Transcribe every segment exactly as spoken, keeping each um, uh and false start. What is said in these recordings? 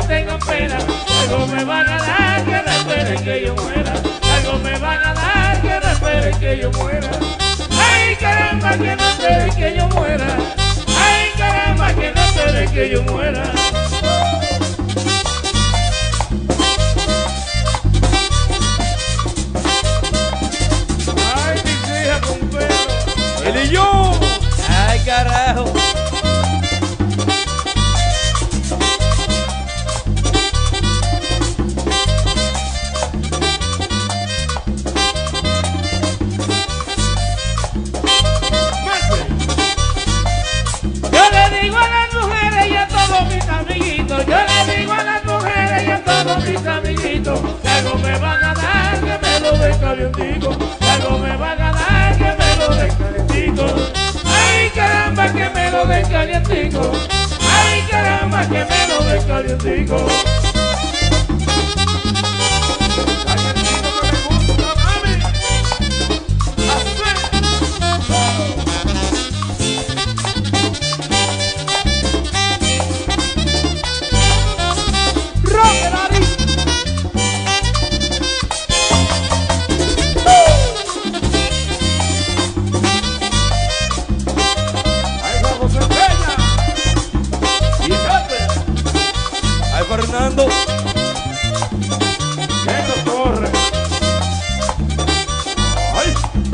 tengan pena, algo me van a dar, que no esperen que yo muera, algo me van a dar, que no esperen que yo muera. Ay, caramba, que no esperen que yo muera, ay, caramba, que no esperen que yo muera. Ay, mis hijas con pelo, él y yo. Ay, carajo. Yo le digo a las mujeres y a todos mis amiguitos, que algo me van a dar, que me lo den calientico, que algo me van a dar, que me lo den calientico. Ay, caramba, que me lo den calientico, ay, caramba, que me lo den calientico. Fernando, que no corre. Ay.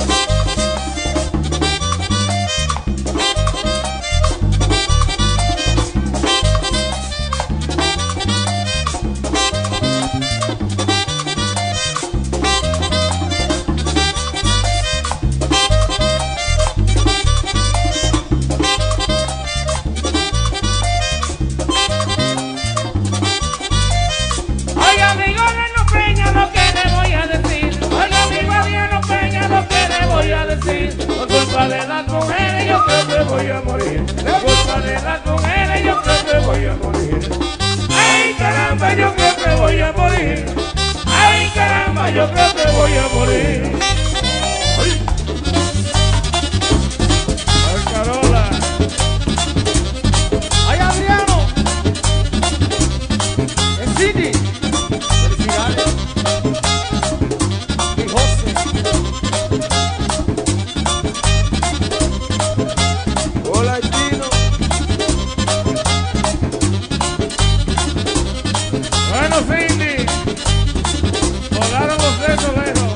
Por culpa de las mujeres yo creo que voy a morir. Por culpa de las mujeres yo creo que voy a morir. Ay, caramba, yo creo que voy a morir. Ay, caramba, yo creo que voy a morir. Ay, ay, Carola. ay, Adriano, en City, felicidades. Y José. Hola, Chino. Bueno, Cindy, volaron los besos lejos.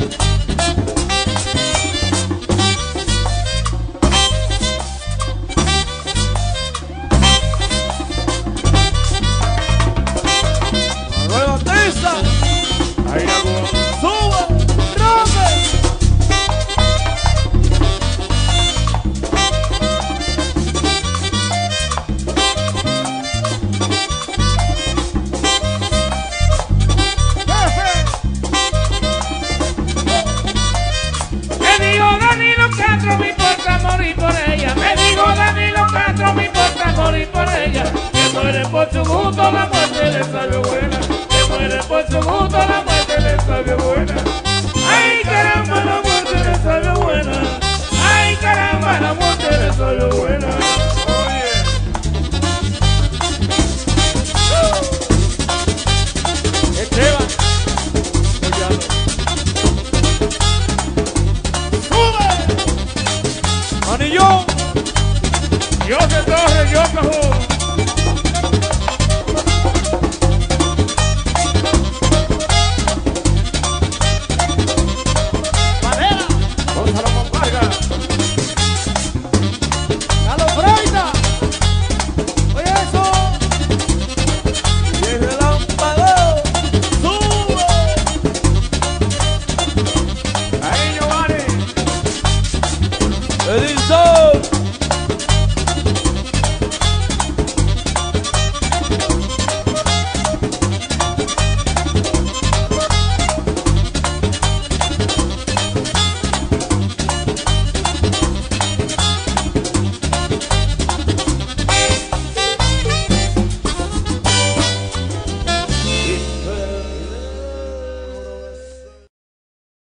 Manuel Batista. Ahí hago. Sube, rompe. Me dijo Danilo Castro, me importa morir por ella. Me dijo Danilo Castro, me importa morir por ella. Que muere por su gusto, la muerte le salió buena. Que muere por su gusto, la muerte le salió buena. Ay, caramba, la muerte le salió buena. Ay, caramba, la muerte le salió buena. Oye. Esteban. Manillón. Yo que torre, yo cajón. Madera. Gonzalo Monparga. Carlos Freita. Oye eso. Y el relámpago. Sube. Ahí Giovanni. Edison.